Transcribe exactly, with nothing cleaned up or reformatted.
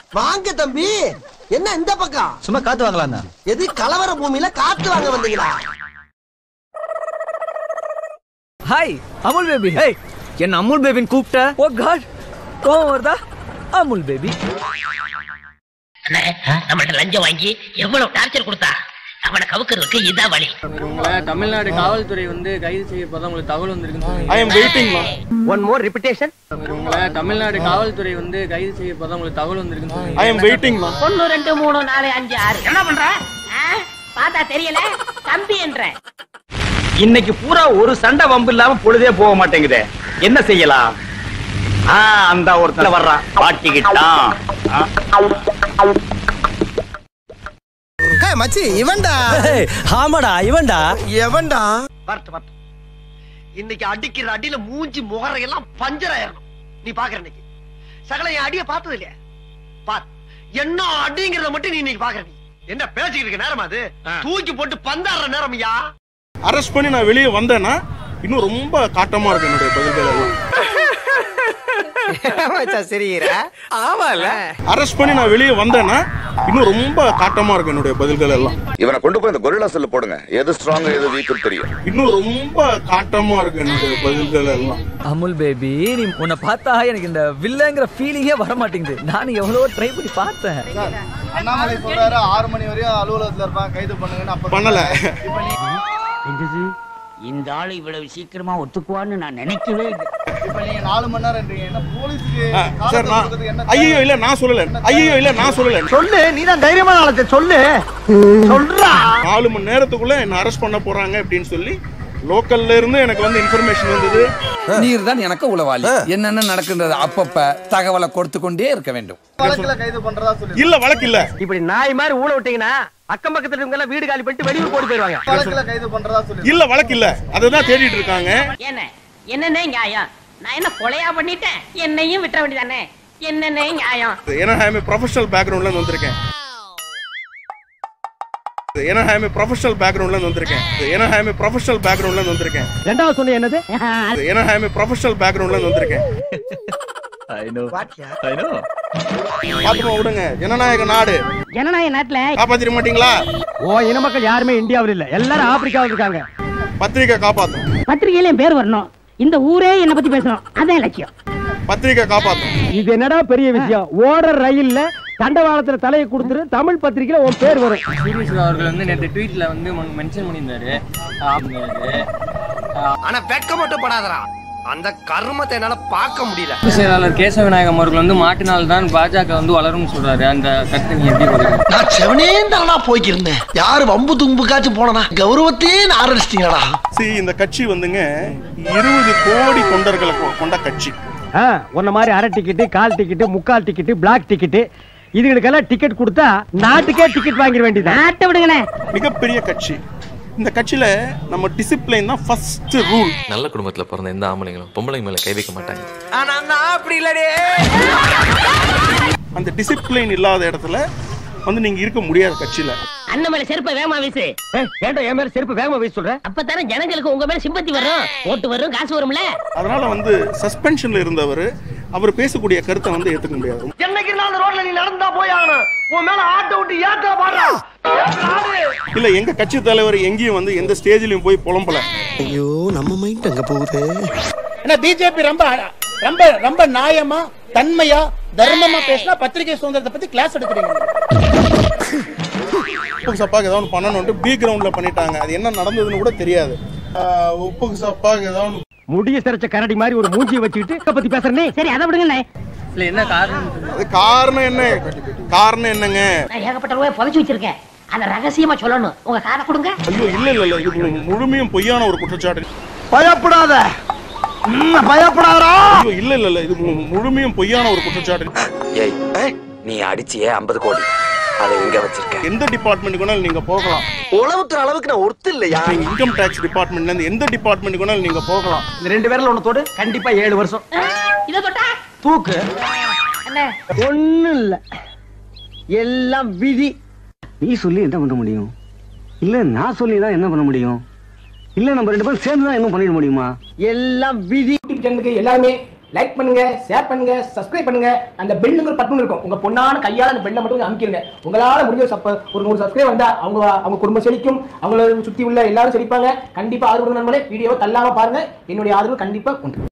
வாங்க தம்பி. என்ன இந்த பக்கம்? சும்மா காத்து வாங்கலாம். எது கலவர பூமியில காத்து வாங்க வந்தீங்களா? Hi Amul baby. ஹே என்ன அமுல் பேபின்னு கூப்பிட்ட? ஓ காட் கோவம் வருதா? அமுல் பேபி நம்மள்ட்ட லஞ்சம் வாங்கி எவ்வளவு டார்ச்சர் கொடுத்தா அவனை கவுக்கிறதுக்கு இதான் வழி. உங்களை தமிழ்நாடு காவல்துறை வந்து கைது செய்யப்பதான் உங்களுக்கு தகவல் வந்திருக்குன்னு ஐ அம் வெயிட்டிங் மா. One more repetition. உங்களை தமிழ்நாடு காவல்துறை வந்து கைது செய்யப்பதான் உங்களுக்கு தகவல் வந்திருக்குன்னு ஐ அம் வெயிட்டிங் மா. ஒன்னு ரெண்டு மூணு நாலு அஞ்சு ஆறு என்ன பண்ற? பார்த்தா தெரியல தம்பி என்ற. இன்னைக்கு பூரா ஒரு சண்டை வம்பு இல்லாம பொழுதே போக மாட்டேங்குதே, என்ன செய்யலாம்? அந்த ஒருத்தர் வர்றான், பாட்டிக்கிட்டான். மச்சி இவன்டா. ஆமாடா இவன்டா. எவன்டா? வரட்டு வரட்டு. இன்னைக்கு அடிக்கிற அடியில மூஞ்சி முகரையெல்லாம் பஞ்சர் ஆயிரணும். நீ பாக்குற இன்னைக்கு சகல என் அடிய பார்த்தது இல்லையா? பார் என்ன அடிங்கிறத மட்டும் நீ இன்னைக்கு பாக்குற. நீ என்ன பேசிக்கிட்டு இருக்க நேரமா அது? தூக்கி போட்டு பந்தாடுற நேரம் ஐயா. அரெஸ்ட் பண்ணி நான் வெளியே வந்தேன்னா இன்னும் ரொம்ப காட்டமா இருக்கு என்னுடைய பதில்கள். அரெஸ்ட் பண்ணி நான் வெளியே வந்தேன்னா இன்னும் ரொம்ப காட்டமா இருக்கு என்னுடைய பதில்கள் எல்லாம். இவனை கொண்டு போய் இந்த கொரில்லா செல்ல போடுங்க, எது ஸ்ட்ராங் எது வீக் தெரியும். இன்னும் ரொம்ப காட்டமா இருக்கு என்னுடைய பதில்கள் எல்லாம். அமுல் பேபி நீ உன்னை பார்த்தா எனக்கு இந்த வில்லங்கிற ஃபீலிங்கே வர மாட்டேங்குது. நான் எவ்வளவோ ட்ரை பண்ணி பார்த்தேன். அண்ணாமலை சொல்றாரு ஆறு மணி வரையும் அலுவலகத்துல இருப்பான், கைது பண்ணுங்கன்னு. அப்ப பண்ணல. இந்த ஆளு இவ்வளவு சீக்கிரமா ஒத்துக்குவான்னு நான் நினைக்கவே இல்லை. இப்ப நீங்க நாலு மணி நேரம் என்ன போலீஸுக்கு சார் நான் ஐயோ இல்ல நான் சொல்லல. ஐயோ இல்ல நான் சொல்லல. சொல்லு, நீ தான் தைரியமான ஆளு. சொல்லு சொல்றா. நாலு மணி நேரத்துக்குள்ள என்ன அரெஸ்ட் பண்ண போறாங்க அப்படின்னு சொல்லி லோக்கல்ல இருந்து எனக்கு வந்து இன்ஃபர்மேஷன் வந்தது. நீர் தான் எனக்கு உளவாளி. என்னென்ன நடக்குன்றது அப்பப்ப தகவலை கொடுத்து கொண்டே இருக்க வேண்டும். வழக்குல கைது பண்றதா சொல்லி இல்ல வழக்கு இல்ல. இப்படி நாய் மாதிரி ஊழ விட்டீங்கன்னா அக்கம் பக்கத்துல இருக்கவங்க எல்லாம் வீடு காலி பண்ணிட்டு வெளியூர் போய் போயிடுவாங்க. வழக்குல கைது பண்றதா சொல்லி இல்ல வழக்கு இல்ல. அதுதான் தேடிட்டு இருக்காங்க. என்ன என்னன்னே நியாயம்? நான் என்ன கொலையா பண்ணிட்டேன்? என்னையும் விட்டுற வேண்டியதானே? என்னன்னே நியாயம்? ஏன்னா ஐ எம் ப்ரொஃபஷனல் பேக்ரவுண்ட்ல இருந்து வந்திருக்கேன். ஏன்னா ஐ எம் ப்ரொஃபஷனல் பேக்ரவுண்ட்ல இருந்து வந்திருக்கேன். ஏன்னா ஐ எம் ப்ரொஃபஷனல் பேக்ரவுண்ட்ல இருந்து வந்திருக்கேன். ரெண்டாவது சொன்ன என்னது? ஏன்னா ஐ எம் ப்ரொஃபஷனல் பேக்ரவுண்ட்ல இருந்து வந்திருக்கேன். I know I know. பாத்துமா விடுங்க. ஜனநாயக நாடு. ஜனநாயக நாட்டுல காப்பாத்திர மாட்டீங்களா? ஓ இன மக்கள் யாருமே இந்தியாவில் இல்ல, எல்லாரும் ஆப்பிரிக்காவில் இருக்காங்க. பத்திரிக்கை காப்பாத்தும். பத்திரிகையில பேர் வரணும். இந்த ஊரே என்ன பத்தி பேசணும். அதான் லட்சியம். பத்திரிக்கை காப்பாத்தும். இது என்னடா பெரிய விஷயம்? ஓடுற ரயில்ல தண்டவாளத்துல தலையை கொடுத்துரு, தமிழ் பத்திரிகையில உன் பேர் வரும். சீரியஸ் அவர்கள் வந்து நேற்று ட்வீட்ல வந்து மென்ஷன் பண்ணியிருந்தாரு. ஆனா வெக்க மட்டும் படாதடா. அந்த கர்மத்தை என்னால பார்க்க முடியல. செயலாளர் கேசவ விநாயகம் அவர்கள் வந்து மாட்டினால் தான் பாஜக வந்து வளரும்னு சொல்றாரு. அந்த கருத்தை நீங்க எப்படி பாக்குறீங்க? நான் செவனேந்தானா போய்க்கிருந்தேன். யாரு வம்பு தும்புக்காச்சும் போனா கௌரவத்தையே ஆரம்பிச்சிட்டீங்களா? சரி இந்த கட்சி வந்துங்க இருபது கோடி தொண்டர்களை கொண்ட கட்சி. உன்ன மாதிரி அரை டிக்கெட்டு, கால் டிக்கெட்டு, முக்கால் டிக்கெட்டு, பிளாக் டிக்கெட்டு, இதுகளுக்கெல்லாம் டிக்கெட் கொடுத்தா நாட்டுக்கே டிக்கெட் வாங்கிட வேண்டியது. நாட்டை விடுங்கண்ணே. மிகப்பெரிய கட்சி. இந்த கட்சியில நம்ம டிசிப்ளின் தான் ஃபர்ஸ்ட் ரூல். நல்ல குடும்பத்துல பிறந்த எந்த ஆம்பளைங்களும் பொம்பளைங்க மேல கை வைக்க மாட்டாங்க. ஆனா நான் அப்படி இல்லடே. அந்த டிசிப்ளின் இல்லாத இடத்துல வந்து நீங்க இருக்க முடியாது கட்சியில. அண்ணன் மேல செருப்பை வேகமா வீசு. ஏன்டா என் மேல செருப்பு வேகமா வீச சொல்ற? அப்பதானே ஜனங்களுக்கு உங்க மேல சிம்பத்தி வரும், ஓட்டு வரும், காசு வரும்ல. அதனால வந்து சஸ்பென்ஷன்ல இருந்தவர் அவர் பேசக்கூடிய கருத்தை வந்து ஏத்துக்க முடியாது. என்னைக்கு நான் ரோட்ல நீ நடந்தா போய் ஆகணும். உன் மேல ஆட்டோ விட்டு ஏத்தா பாடுறா. இல்ல எங்க கட்சி தலைவர் எங்கேயும் வந்து எந்த ஸ்டேஜ்லயும் போய் புலம்பல. ஐயோ நம்ம மைண்ட் அங்க போகுது. ஏன்னா பிஜேபி ரொம்ப ரொம்ப ரொம்ப நியாயமா தன்மையா தர்மமா பேசினா பத்திரிகை சுதந்திரத்தை பத்தி கிளாஸ் எடுக்கிறீங்க. உப்புக்கு சப்பாக்கு ஏதாவது பண்ணணும்னு பி கிரவுண்ட்ல பண்ணிட்டாங்க. அது என்ன நடந்ததுன்னு கூட தெரியாது. உப்புக்கு சப்பாக்கு ஏதாவது முடிய சிறச்ச கரடி மாதிரி ஒரு மூஞ்சியை வச்சுக்கிட்டு பத்தி பேசுற நீ. சரி அதை விடுங்க. இல்ல என்ன காரணம்? அது காரணம் என்ன? காரணம் என்னங்க? நான் ஏகப்பட்ட ரூபாய் புதைச்சு வச்சிருக்கேன். அத ரகசியமா சொல்லணும். உங்க காரை கொடுங்க. ஐயோ இல்ல இல்ல இல்ல இது முழுமையும் பொய்யான ஒரு குற்றச்சாட்டு. பயப்படாத. பயப்படாதடா. ஐயோ இல்ல இல்ல இல்ல இது முழுமையும் பொய்யான ஒரு குற்றச்சாட்டு. ஏய் நீ அடிச்சியே ஐம்பது கோடி. அதை எங்க வச்சிருக்க? எந்த டிபார்ட்மென்ட்க்கு வேணாலும் நீங்க போகலாம். உளவுத்துற அளவுக்கு நான் ஒருத்தர் இல்லையா? இன்கம் டாக்ஸ் டிபார்ட்மெண்ட்ல இருந்து எந்த டிபார்ட்மென்ட்க்கு வேணாலும் நீங்க போகலாம். இந்த ரெண்டு பேர்ல ஒண்ணு தொடு, கண்டிப்பா ஏழு வருஷம் இத தொட்டா தூக்கு. அண்ணே ஒண்ணும் இல்ல, எல்லாம் விதி. நீ சொல்லி என்ன பண்ண முடியும்? இல்ல நான் சொல்லி தான் என்ன பண்ண முடியும்? இல்ல நம்ம ரெண்டு பேரும் சேர்ந்து தான் என்ன பண்ணிட முடியுமா? எல்லாம் விதி. ஜனங்களுக்கு எல்லாமே லைக் பண்ணுங்க, ஷேர் பண்ணுங்க, சப்ஸ்கிரைப் பண்ணுங்க. அந்த பெல்லுங்கிற பட்டன் இருக்கும், உங்க பொண்ணான கையால அந்த பெல்லை மட்டும் அமுக்கிடுங்க. உங்களால முடிஞ்ச சப்ப ஒரு நூறு சப்ஸ்கிரைப் வந்தா அவங்க அவங்க குடும்பம் செழிக்கும், அவங்கள சுத்தி உள்ள எல்லாரும் செழிப்பாங்க. கண்டிப்பா ஆதரவு நண்பர்களே, வீடியோவை தள்ளாம பாருங்க. என்னுடைய ஆதரவு கண்டிப்பா உண்டு.